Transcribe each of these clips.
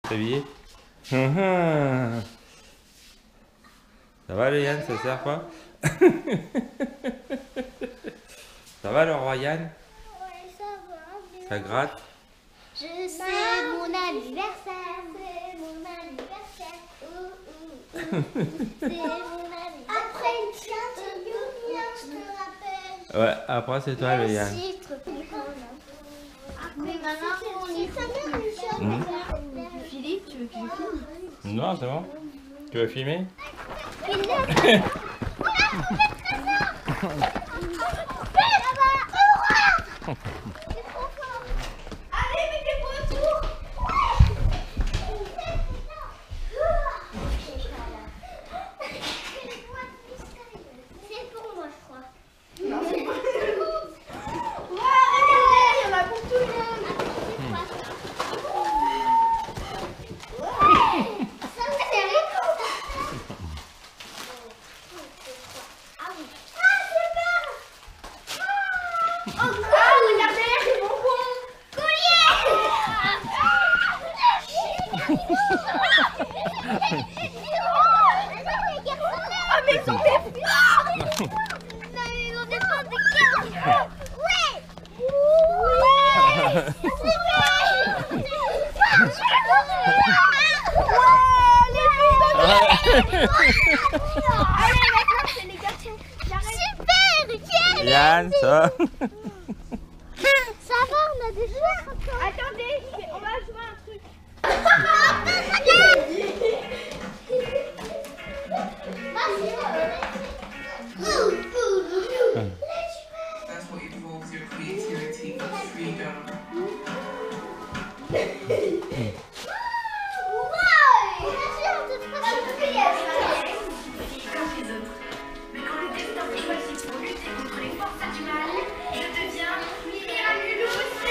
T'habiller. Ça va le Yann, ça sert pas? Ça va le roi Yann? Ouais, ça va. Ça gratte? C'est mon anniversaire, c'est mon anniversaire. C'est mon anniversaire. Après une chatte, je te rappelle. Ouais, après c'est toi le Yann. Mais maintenant, on est sa mère, une chatte. Philippe, tu veux que je filme? Non, c'est bon. Tu veux filmer? Allez, mettez-moi autour. C'est pour moi, je crois. Non, c'est pas. Ouais, regardez, il y en a pour tout le monde. Ah mais ils sont des fleurs. Ils ont des fleurs de cœur. Ouais. Allez maintenant c'est les garçons. Super. Yann, ça va? Ça va, on a des jouets. Attendez, on va jouer un truc. That's what involves your creativity and freedom. Mais quand le destin s'est choisi pour lutter contre les forces du mal, je deviens miraculeux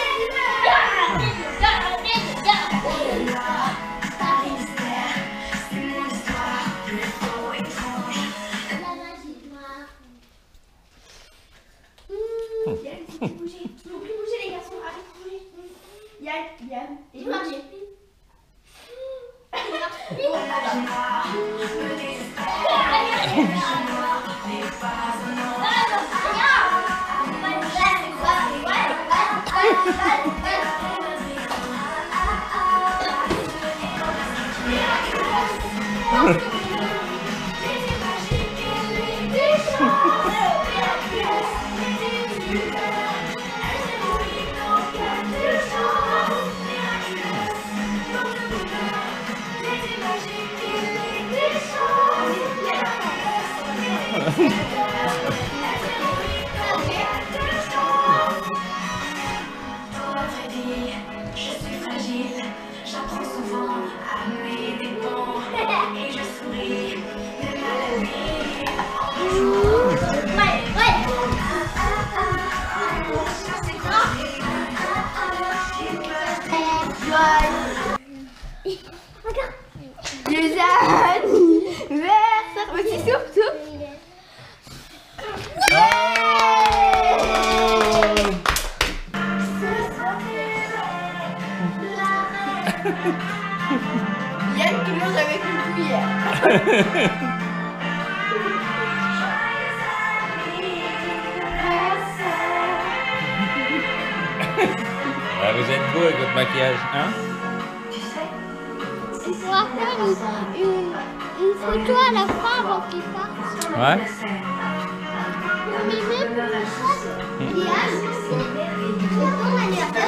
c'est mon histoire, le faux étrange. La magie noire. Yann, il faut plus bouger. Il faut plus bouger les garçons, arrête de bouger. Yann, et Je marche. Me désespère, n'est pas un je suis fragile, j'apprends souvent à mes dépens et je souris, même à la nuit, en jour. les anniversaires. Vas-y, souffle, souffle. Yann qui mange avec une cuillère. Ah, vous êtes beau avec votre maquillage, hein? On pourra faire une photo à la fin avant qu'ils partent. Ouais? Mais même pour le choix de Yann, c'est ton anniversaire.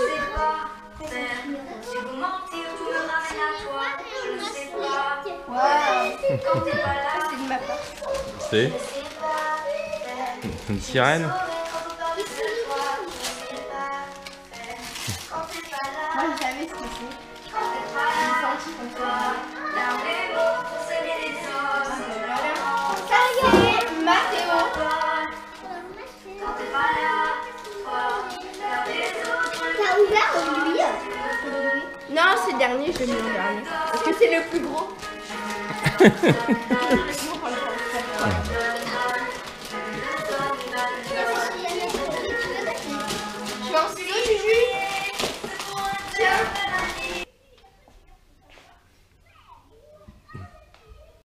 Si vous mentir, tout me ramène à toi. Je ne sais pas. Ouais. Quand t'es pas là, C'est de ma part. C'est une sirène? Moi, je savais ce que c'est. Ça y est, Mathéo. T'as ouvert lui? Non, c'est le dernier, je l'ai mis en dernier. Parce que c'est le plus gros.